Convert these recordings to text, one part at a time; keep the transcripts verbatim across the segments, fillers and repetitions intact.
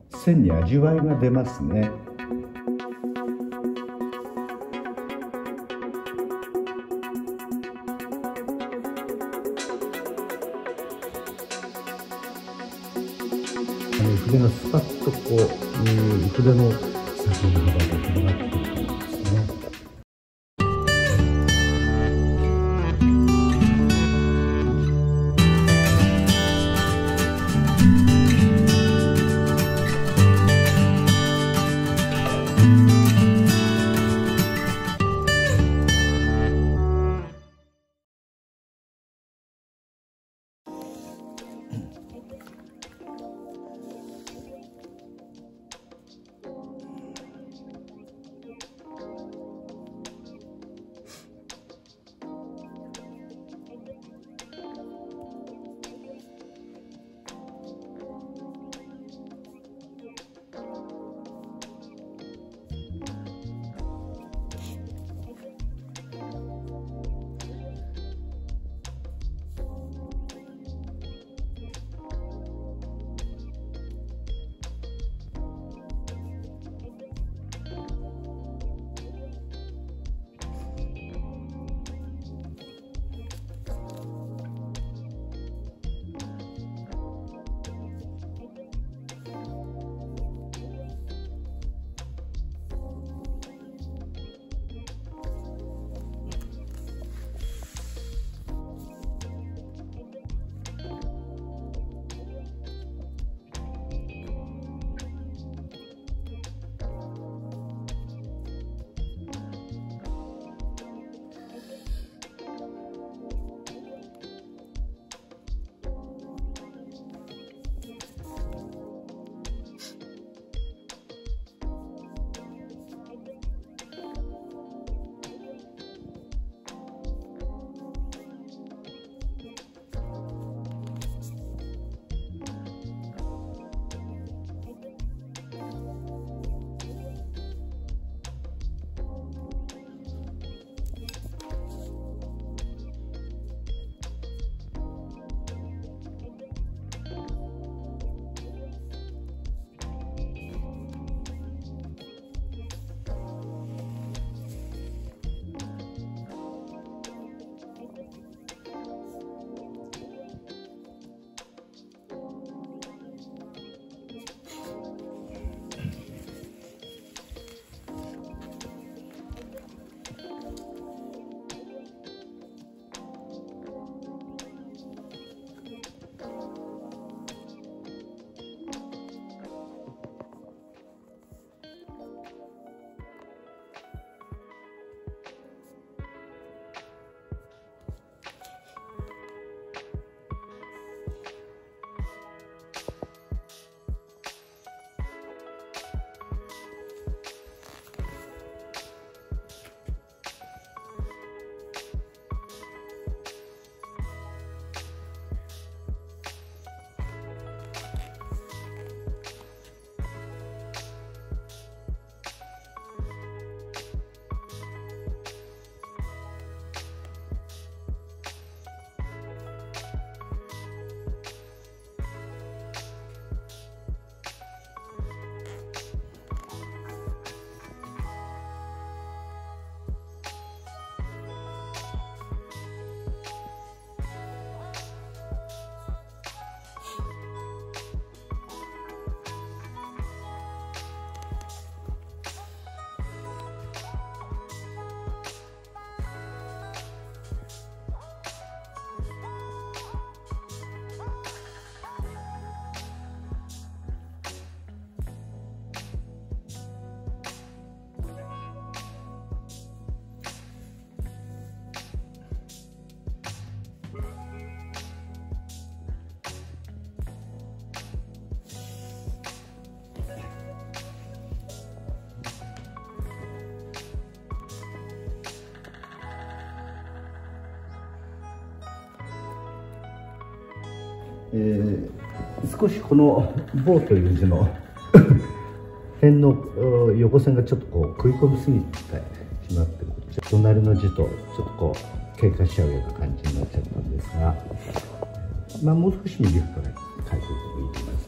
線に味わいが出ますね。筆のスパッとこう筆の先の幅が広がっていくんですね。えー、少しこの「棒」という字の辺の横線がちょっとこう食い込みすぎてしまって隣の字とちょっとこう経過しちゃうような感じになっちゃったんですが、まあ、もう少し右側から書いておいてもいいと思います。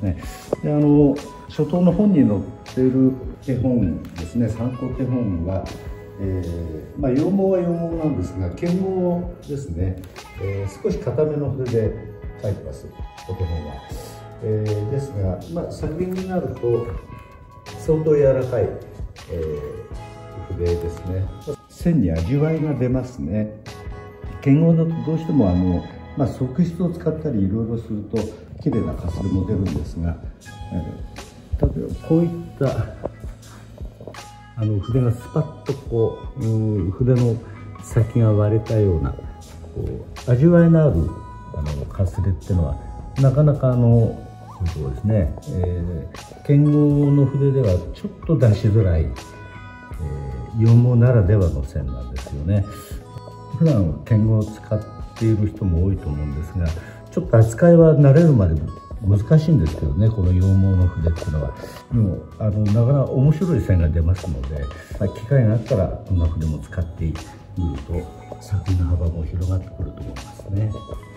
ですね。であの初頭の本に載っている手本ですね、参考手本は、えーまあ、羊毛は羊毛なんですが、剣毛ですね、えー、少し硬めの筆で書いてます、お手本は。えー、ですが、まあ、作品になると相当柔らかい、えー、筆ですね。線に味わいが出ますね。剣毛だとどうしてもあの、まあ、側筆を使ったりいろいろすると綺麗なかすれも出るんですが、えー、例えばこういったあの筆がスパッとこう、うん、筆の先が割れたようなこう味わいのあるあのかすれっていうのはなかなかあのそうですね、えー、剣毛の筆ではちょっと出しづらい、えー、羊毛ならではの線なんですよね。普段剣毛を使っている人も多いと思うんですが、ちょっと扱いは慣れるまで難しいんですけどね、この羊毛の筆っていうのは。でもあのなかなか面白い線が出ますので、まあ、機会があったらこんな筆も使ってみると作品の幅も広がってくると思いますね。